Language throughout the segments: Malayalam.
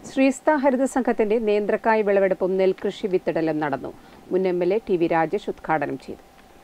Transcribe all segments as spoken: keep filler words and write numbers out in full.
ശ്രീസ്ത ഹരിത സംഘത്തിന്റെ നേന്ത്രക്കായ് വിളവെടുപ്പും നെൽകൃഷി വിത്തിടലും നടന്നു. മുൻ M L A T V Rajesh ഉദ്ഘാടനം ചെയ്തു.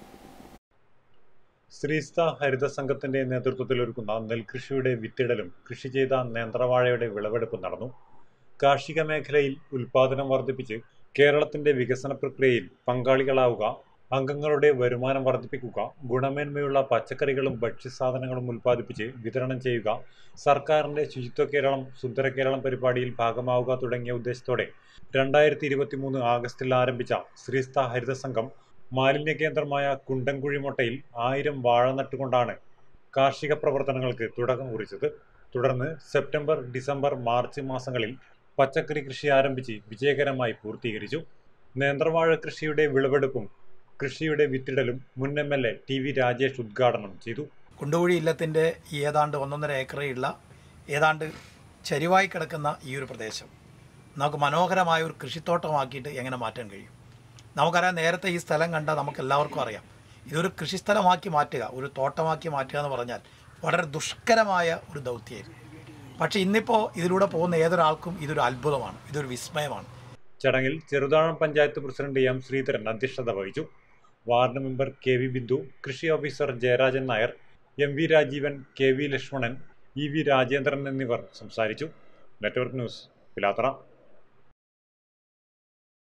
ശ്രീസ്ത ഹരിത സംഘത്തിന്റെ നേതൃത്വത്തിൽ ഒരുക്കുന്ന നെൽകൃഷിയുടെ വിത്തിടലും കൃഷി ചെയ്ത നേന്ത്രവാഴയുടെ വിളവെടുപ്പും നടന്നു. കാർഷിക മേഖലയിൽ ഉൽപാദനം വർദ്ധിപ്പിച്ച് കേരളത്തിന്റെ വികസന പ്രക്രിയയിൽ പങ്കാളികളാവുക, അംഗങ്ങളുടെ വരുമാനം വർദ്ധിപ്പിക്കുക, ഗുണമേന്മയുള്ള പച്ചക്കറികളും ഭക്ഷ്യസാധനങ്ങളും ഉൽപ്പാദിപ്പിച്ച് വിതരണം ചെയ്യുക, സർക്കാരിന്റെ ശുചിത്വ കേരളം സുന്ദര കേരളം പരിപാടിയിൽ ഭാഗമാവുക തുടങ്ങിയ ഉദ്ദേശത്തോടെ രണ്ടായിരത്തി ഇരുപത്തി മൂന്ന് ആഗസ്റ്റിൽ ആരംഭിച്ച ശ്രീസ്ത ഹരിത സംഘം മാലിന്യ കേന്ദ്രമായ കുണ്ടൻകുഴിമൊട്ടയിൽ ആയിരം വാഴ നട്ടുകൊണ്ടാണ് കാർഷിക പ്രവർത്തനങ്ങൾക്ക് തുടക്കം കുറിച്ചത്. തുടർന്ന് സെപ്റ്റംബർ, ഡിസംബർ, മാർച്ച് മാസങ്ങളിൽ പച്ചക്കറി കൃഷി ആരംഭിച്ച് വിജയകരമായി പൂർത്തീകരിച്ചു. നേന്ത്രവാഴ കൃഷിയുടെ വിളവെടുപ്പും കൃഷിയുടെ വിത്തിടലും മുൻ M L A T V Rajesh ഉദ്ഘാടനം ചെയ്തു. കുണ്ടകുഴി ഇല്ലത്തിൻ്റെ ഏതാണ്ട് ഒന്നൊന്നര ഏക്കറയുള്ള ഏതാണ്ട് ചരിവായി കിടക്കുന്ന ഈ ഒരു പ്രദേശം നമുക്ക് മനോഹരമായ ഒരു കൃഷിത്തോട്ടമാക്കിയിട്ട് എങ്ങനെ മാറ്റാൻ കഴിയും? നമുക്കറിയാം, നേരത്തെ ഈ സ്ഥലം കണ്ടാൽ നമുക്ക് എല്ലാവർക്കും അറിയാം, ഇതൊരു കൃഷിസ്ഥലമാക്കി മാറ്റുക, ഒരു തോട്ടമാക്കി മാറ്റുക എന്ന് പറഞ്ഞാൽ വളരെ ദുഷ്കരമായ ഒരു ദൗത്യമായിരുന്നു. പക്ഷേ ഇന്നിപ്പോൾ ഇതിലൂടെ പോകുന്ന ഏതൊരാൾക്കും ഇതൊരു അത്ഭുതമാണ്, ഇതൊരു വിസ്മയമാണ്. ചടങ്ങിൽ ചെറുതാഴം പഞ്ചായത്ത് പ്രസിഡന്റ് എം ശ്രീധരൻ അധ്യക്ഷത വഹിച്ചു. Ward member K V Bindu, കൃഷി officer Jayarajan Nair, M V Rajeevan, K V Lakshmanan, E V Rajendran എന്നിവർ സംസാരിച്ചു. Network news, Pilathara.